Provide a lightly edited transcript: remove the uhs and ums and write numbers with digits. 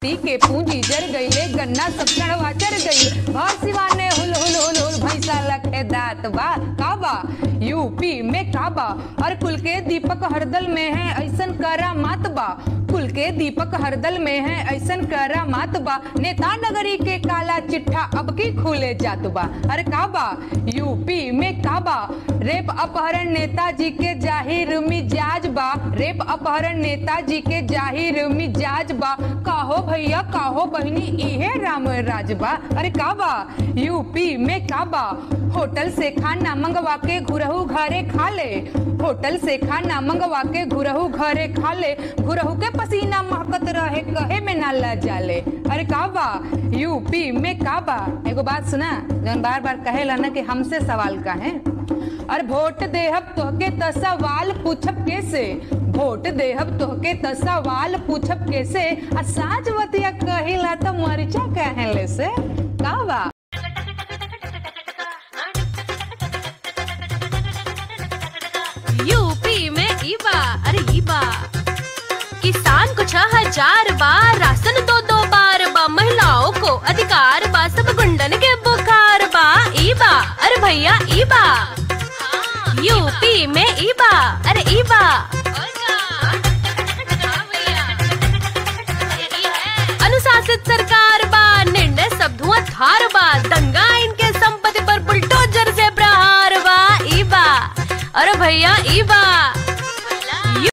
पी के पूंजी जर गईले गन्ना सब चढ़वा चढ़ गई भार सिवाने हुल हुल हुल हुल भैंसा लखे दात बा काबा यूपी में काबा और कुल के दीपक हरदल में है ऐसन करा मात बा कुल के दीपक हरदल में है ऐसन करा मात बा नेता नगरी के काला चिट्ठा अब की खुले जात बा अरे काबा यूपी में काबा रेप अपहरण नेताजी के जाहिर मिजाज बा रेप अपहरण नेताजी के जाहिर मिजाज बा काहो भैया काहो बहनी इहे राम राज बा अरे काबा यूपी में काबा होटल से खाना मंगवा के घुरहू घरे खा ले होटल से खाना मंगवा के घुरहू घरे खा ले घुरहू के पसीना महकत रहे कहे में ना ला जाले अरे काबा यूपी में काबा एगो बात सुना जौन बार बार कहेला ना कि हमसे सवाल का है और वोट देहब तोहके त सवाल पूछब कैसे वोट देहब तोहके त सवाल पूछब कैसे आ साजवतिया कहिला त मरिचा कहले से काबा यूपी में ईबा अरे ईबा किसान को 6000 बार राशन 2-2 बार बा महिलाओं को अधिकार बा सब गुंडन के बुखार बा ईबा अरे भैया ईबा यूपी में ईबा अरे ईबा